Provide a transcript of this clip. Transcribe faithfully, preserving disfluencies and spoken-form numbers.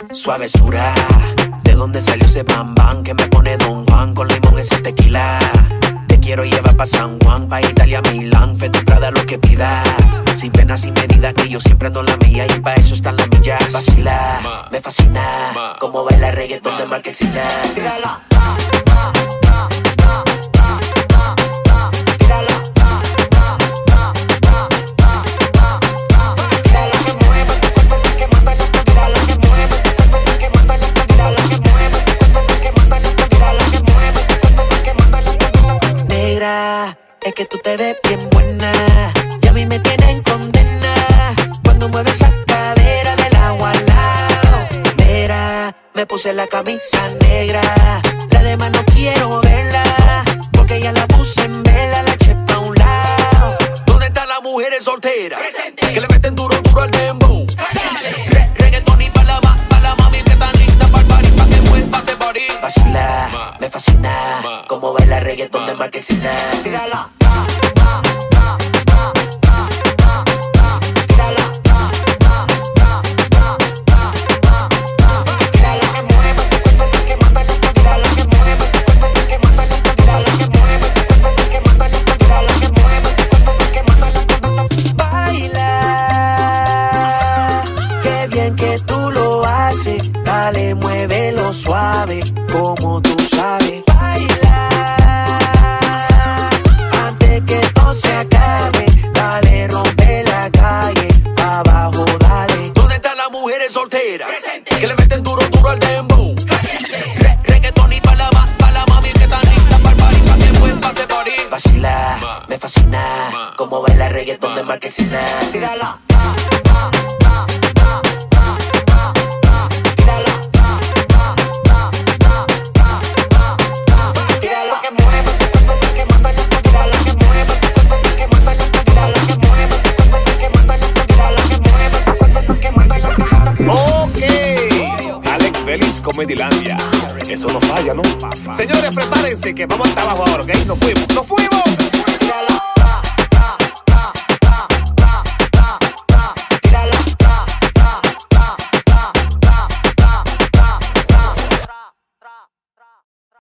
Suavesura, ¿de dónde salió ese bam bam que me pone Don Juan con limón ese tequila? Te quiero llevar pa' San Juan, pa' Italia, Milán, Fendi, Prada, lo que pidas. Sin pena, sin medida, que yo siempre ando en la mía y pa' eso están las millas. Vacila, me fascina, como baila reggaetón de Marquesina. Tírala. Es que tú te ves bien buena y a mí me tienen condena cuando mueves esa cadera del agua al lado. Mira, me puse la camisa negra, la demás no quiero verla porque ya la puse en vela, la eché pa' un lado. ¿Dónde están las mujeres solteras? Presente. Que le meten duro, duro al dembow. Re reggaetón y pa' la, pa' la mami que están listas pa'l party, pa' que vuelva ese party. Vacila, me fascina, como baila reggaetón de Marquesina. Tírala. Dale, muévelo suave, como tú sabes. Baila, antes que todo se acabe. Dale, rompe la calle, abajo, dale. ¿Dónde están las mujeres solteras? Presente. Que le meten duro, duro al dembow. Re reggaetón y pa' la, pa' la mami que están listas pa'l party, pa' que vuelva ese party. Vacila, me fascina, como baila reggaetón de Marquesina. Tírala. Feliz Comedilandia. Eso no falla, ¿no? Señores, prepárense que vamos hasta abajo ahora, ¿ok? Nos fuimos, nos fuimos.